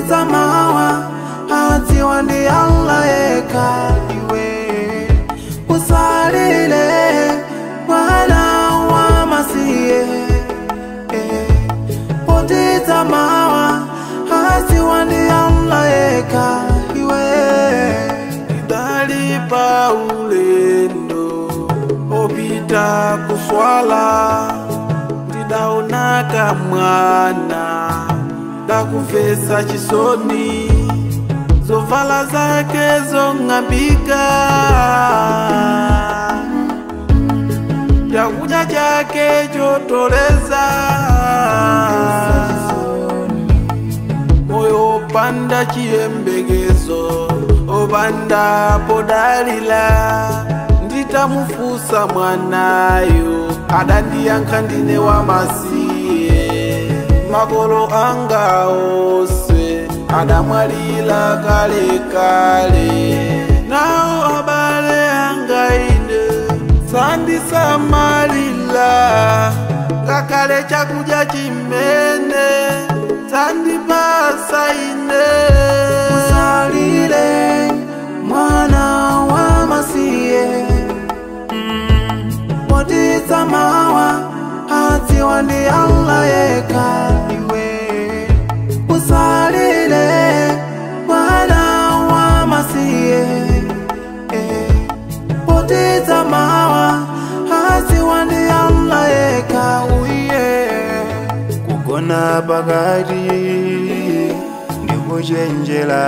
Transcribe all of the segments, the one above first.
poteza mawa hati wandi Allah eka iwe usalile mwana wa masiye poteza mawa hati wandi Allah eka iwe idalipa ulendo opita kuswala ndidaonaka mwana dakufesa chisoni zovala zake zong'ambika chakuja chake chotoleza moyo opanda chiyembekezo opanda podalila nditamufusa mwanayo adandiyankha ndine wamasiye makolo anga ose adamwalila kale kale nawo abale anga ine sandisamalila ngakale chakuja chimene sandipasa ine usalile mwana wa masiye poteza mawa hati wandi Allah eka iwe usalile mwana wa masiye poteza mawa hati wandi Allah eka uye kugona bagadi ndikuchenjela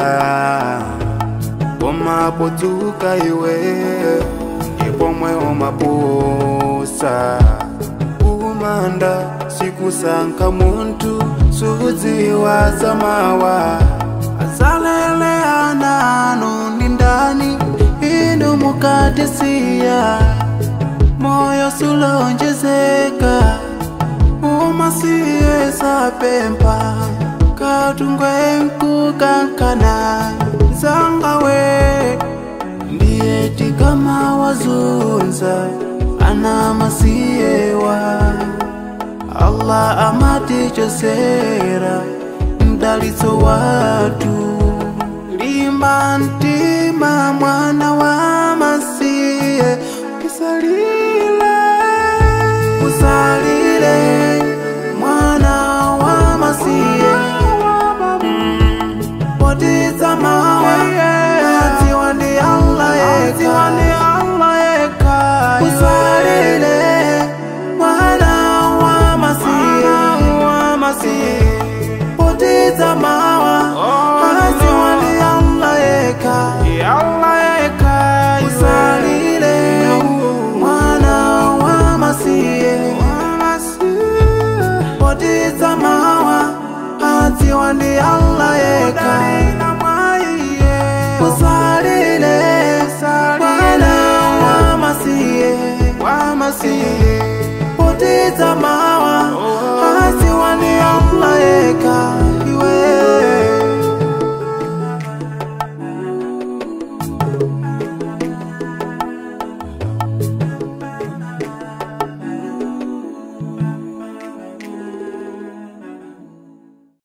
koma potuka iwe pomwe omapusa umanda sikusanka muntu suziwa zamawa azalele anano nindani indu mukatisia moyo sulonjezeka umasiye sapempa katungwe nkukankana zangawe ndieti kama wazunza ana masiyewa Allah amati chosera mdalitso watu limba ntima mwana wa masiye usalile mwana wa masiye poteza mawa hati wandi Allah eka usalile mwana wa masiye poteza mawa hati wandi Allah eka usalile mwana wa masiye poteza mawa hati wandi Allah eka usalile mwana wa masiye poteza mawa hati wandi Allah eka